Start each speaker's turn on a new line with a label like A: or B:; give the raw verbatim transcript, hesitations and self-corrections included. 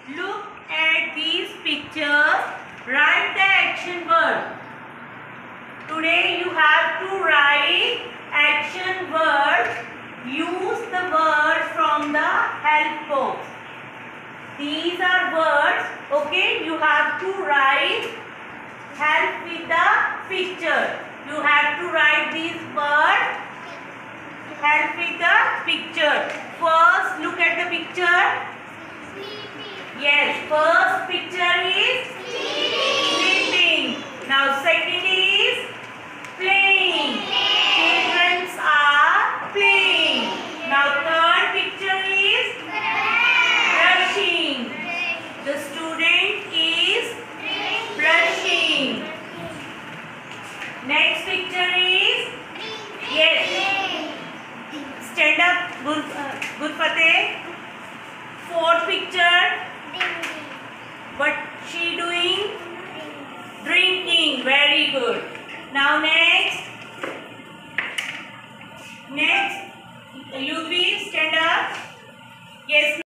A: Look at these pictures. Write the action word. Today you have to write action word. Use the word from the help box. These are words. Okay, you have to write. Help with the picture. You have to write these words. Help with the picture. First, look at the picture. Yes, first picture is sleeping. Now second is playing. Children are playing. Now third picture is brushing. The student is brushing. Next picture is, yes, stand up, Gur, uh, Gurfateh. Fourth picture, what she doing? Drinking. Very good. Now next, next, Yudvi, stand up. Yes.